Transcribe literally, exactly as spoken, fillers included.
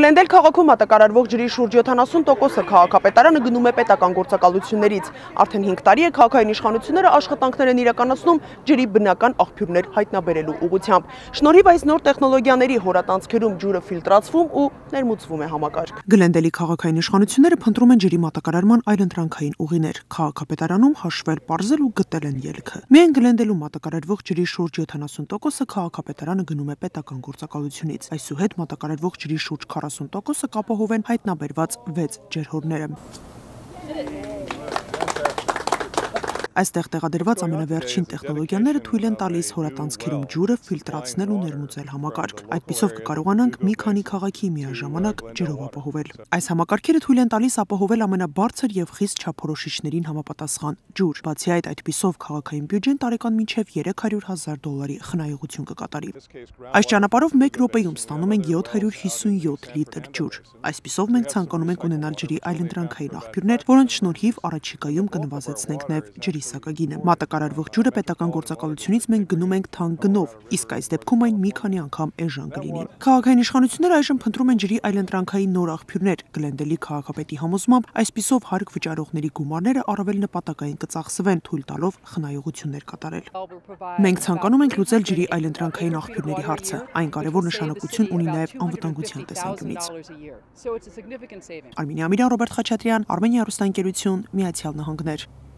Գլենդել քաղաքում մատակարարվող ջրի շուրջ յոթանասուն տոկոսը քաղաքապետարանը գնում է պետական գործակալություններից։ Արդեն հինգ տարի է քաղաքային իշխանությունները աշխատանքներ են իրականացնում ջրի բնական աղբյուրներ հայտնաբերելու ուղղությամբ։ Շնորհիվ այս նոր տեխնոլոգիաների հորատանցքերում ջուրը ֆիլտրացվում ու ներմուծվում է համակարգ։ Գլենդելի քաղաքային իշխանությունները փնտրում են ջրի մատակարարման այլընտրանքային ուղիներ։ Քաղաքապետարանում հաշվել, պարզել ու գտել են ելքը։ Միայն Գլենդելում մատակարարվող ջրի շուրջ յոթանասուն տոկոսը քաղաքապետարանը գնում է պետական գործակալությունից։ Այսուհետ մատակարարվող ջրի շուրջ քառասուն տոկոսը կապահովեն հայտնաբերված վեց ջրհորները։ Այստեղ տեղադրված ամենավերջին տեխնոլոգիաները թույլ են տալիս հորատանցքերում ջուրը ֆիլտրացնել ու ներմուծել համակարգ։ Այդպիսով կկարողանանք մի քանի քաղաքի միաժամանակ ջրով ապահովել։ Այս համակարգերը թույլ են տալիս ապահովել ամենաբարձր եւ խիստ չափորոշիչներին համապատասխան ջուր։ Բացի այդ, այդպիսով քաղաքային բյուջեն տարեկան մինչև երեք հարյուր հազար դոլարի խնայողություն կկատարի։ Այս ճանապարհով մեկ րոպեում ստանում ենք յոթ հարյուր հիսունյոթ լիտր ջուր։ Այսպիսով մենք ցանկանում ենք ունենալ ջրի այլընտրանքային աղբյուրներ, որոնց շնորհիվ առաջիկայում կնվազեցնենք նաեւ ջրի սակագինը։ Մատակարարվող ջուրը պետական գործակալությունից մենք գնում ենք թանկ գնով, իսկ այս դեպքում այն մի քանի անգամ էժան կլինի։ Քաղաքային իշխանությունները այժմ փնտրում են ջրի այլընտրանքային նոր աղբյուրներ։ Գլենդելի քաղաքապետի համոզմամբ այսպիսով հարկ վճարողների գումարները առավել նպատակային կծախսվեն, թույլ տալով խնայողություններ կատարել։ Մենք ցանկանում ենք լուծել ջրի այլընտրանքային աղբյուրների հարցը։ Այն կարևոր նշանակություն ունի նաև անվտանգության տեսանկյունից։ Արմինե Ամիրյան, Ռոբերտ Խաչատրյան, Armenia հեռուստաընկերություն, Միացյալ Նահանգներ։